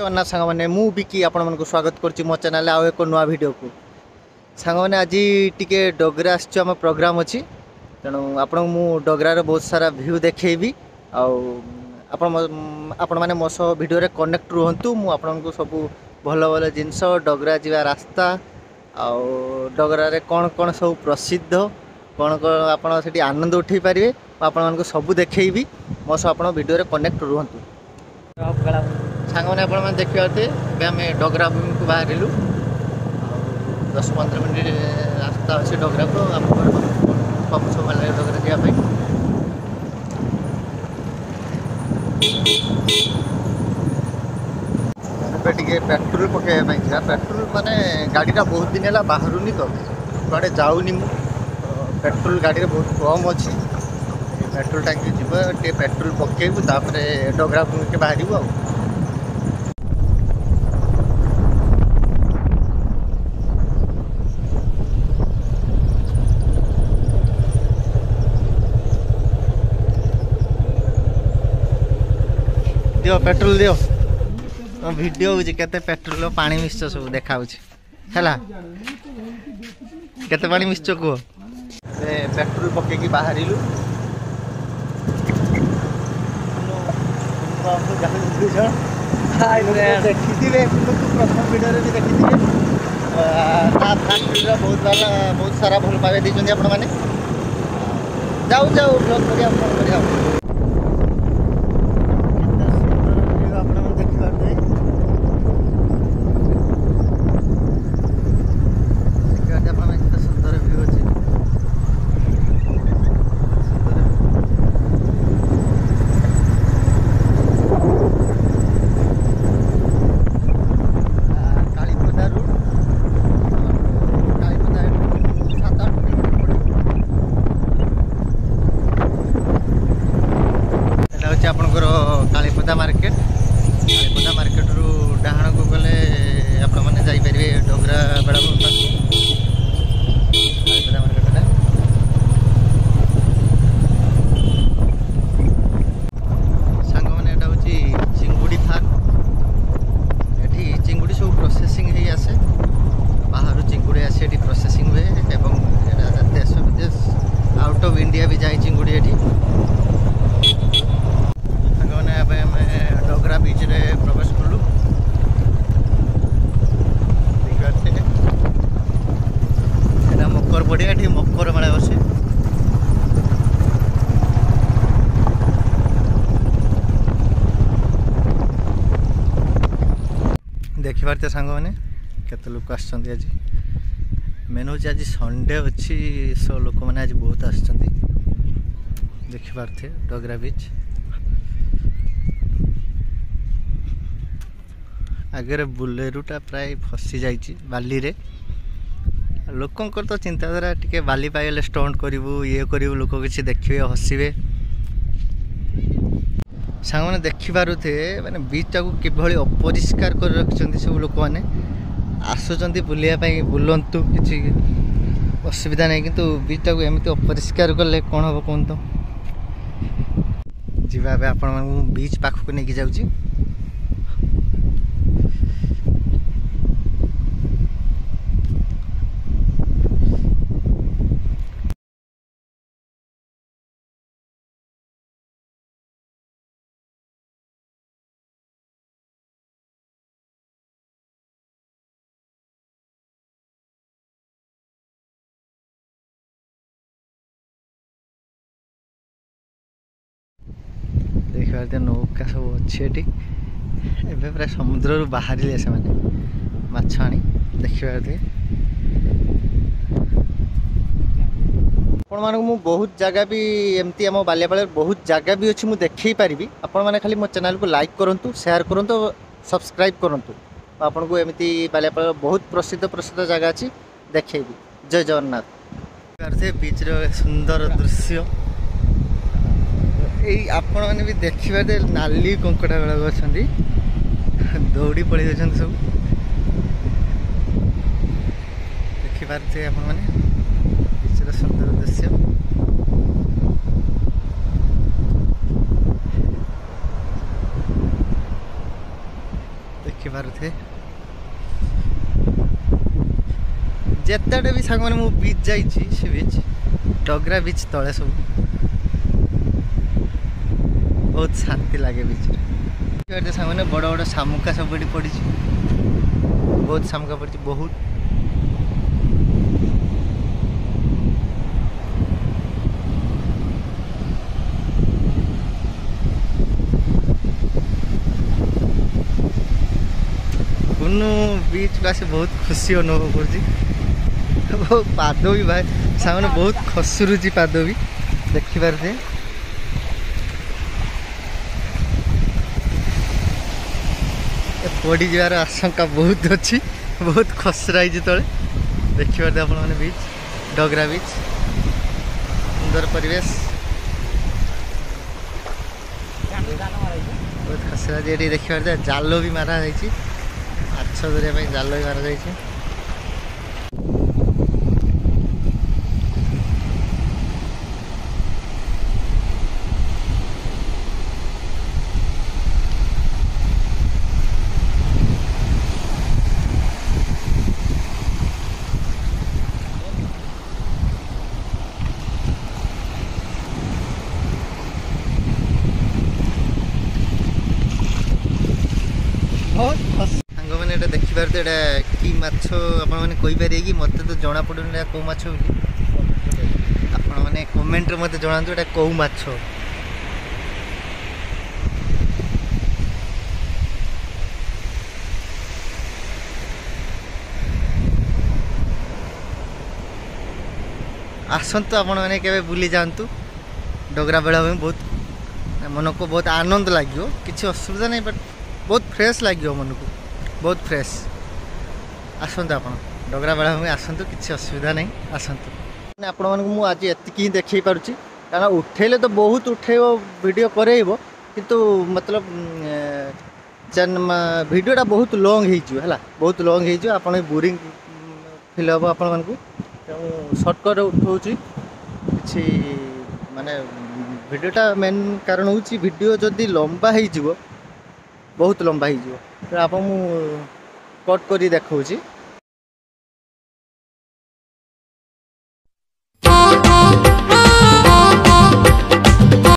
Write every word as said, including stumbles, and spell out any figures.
जगन्नाथ सांग मैंने मु बिकी आपण मन को स्वागत करछि मो चैनल आउ एक नुआ वीडियो को सांग मैंने आज टिके डोगरा आम प्रोग्राम अच्छी तेणु आपण मु डोगरार बहुत सारा व्यू देखी आपण मैंने मो सह वीडियो रे कनेक्ट रुहतु मु आपण को सब भल भल जिनस डोगरा जीवा रास्ता आउ डोगरा रे कौन कौन सब प्रसिद्ध कौन कौन आपण सेठी आनंद उठे पारे आपण मन को सब देखी मो सह आपण वीडियो रे कनेक्ट रुहतु सांग मैंने आप देखा थे आम डोगरा भूमि को बाहर दस पंद्रह मिनट रास्ता अच्छे डोगरा को आम सब सब लगे डोगरा जावाई पेट्रोल पकड़ा पेट्रोल माने गाड़ीटा बहुत दिन है बाहरुनी तो कड़े जाऊनी मु पेट्रोल गाड़ी बहुत कम अच्छी पेट्रोल टांकी जीव टे पेट्रोल पकेबू तापर डोगरा भूमि के बाहर आ दियो पेट्रोल दियो वीडियो होची केते पेट्रोल पानी मिश्च सब देखा होची हैला केते पानी मिश्च को ए पेट्रोल पके की बाहरिलु आपको जहां बुझो हाय रे देखिथिबे प्रथम वीडियो रे देखिथिबे ता फैक्ट्री बहुत वाला बहुत सारा भल पावे दिजोनी आपण माने जाऊ जाऊ ब्लॉग करिया फोन करिया कालीपदा मार्केट कालीपदा मार्केट रु डाहाण को गले आपण माने जाई परिबे डोगरा बेड़ाभूमि पास कालीपदा मार्केट रे सांग माने एटा होची चिंगुडी फार्म एठी चिंगुडी सब प्रोसेसिंग हे आसे बाहर चिंगुडी आसे एठी प्रोसेसिंग वे एवं एटा देश विदेश आउट ऑफ इंडिया भी जाई चिंगुडी एठी डोगरा बीच रे प्रवेश कलु मकर पड़िया मकर मेला अच्छे देखी पारे सांग मैंने केते लोक आज मेन हूँ आज संडे अच्छी सो लोक मैंने आज बहुत आसछंती देखी पारे डोगरा बीच आगे बुलेरुटा प्राय फसी जाइए बाली रे लोकंकर तो चिंताधारा टिके बाली पाइले स्टंट करू ये करू लोक किसी देखिए हसवे सांग मैंने देखिपे मैंने बीचटा को किभली अपरिष्कार कर रखिंट सब लोक मैंने आसुँच बुलायापी बुलतु किसी असुविधा नहीं किंतु बीचटा को एमती अपरिष्कार कले कौन हम कहतु जीवा आपण बीच पाखक नहीं जाऊँगी देखा नौका सब अच्छे ये प्राय समुद्र बाहर से मैंने माछ आनी देखा आपण मानक मु बहुत जगह भी एमती आम बालियापाड़ बहुत जगह भी अच्छी मुझे देखी पारि आपण मैंने खाली मो चैनल को लाइक करूँ शेयर करूँ सब्सक्राइब करूँ आपन को एमती बालियापाड़ बहुत प्रसिद्ध प्रसिद्ध जगह अच्छी देखेबी जय जगन्नाथ बीच सुंदर दृश्य यही आपण मैंने भी देखिए नाली कंकड़ा बेला अच्छा दौड़ी पड़े सब देखिपारे आपण मैंने सुंदर दृश्य देखिपे जिते भी सांग मैंने बीच जाइए से बीच डगरा बीच तले सब बहुत शांति लगे बीच सांग मैंने बड़ बड़ शामुका सब ये पड़ी बहुत शामुका पड़ी बहुत बीच को आसे बहुत खुशी अनुभव कर पाद भी भाई सामने बहुत खसुरुची पाद भी देखिपार थे पड़ जार आशंका बहुत अच्छी बहुत खसराई तले देखिपार थे आप बीच डगरा बीच सुंदर परिवेश बहुत खसरा ये देखिपार थे जाल भी मारा जाइए माछ धरिया जाल भी मारा जाइए सांग मैंने देखिपार तो यहाँ कि माछ आपपारे कि मत तो जना पड़े कौ माछ आपने कमेंट मत जनातु यहाँ कौ माछ आसतु आपण मैंने केवे बुली जातु डगरा बेला बहुत मन को बहुत आनंद लगे किसी असुविधा नहीं बट बहुत फ्रेश लगे मन को बहुत फ्रेश आसतु आप डगरा बेला में आसतु किसी असुविधा नहीं आसतु आपण मानक आज एति देखी पारुछि कारण उठेले तो बहुत उठेब वीडियो करेब किंतु मतलब चैन वीडियोटा बहुत लॉन्ग है बहुत लॉन्ग हो आप बोरिंग फिल हम आपण मानक सर्टकट उठाऊँगी कि माने वीडियोटा मेन कारण हूँ वीडियो जदि लंबा हो बहुत लंबा हो आप कट कर देखा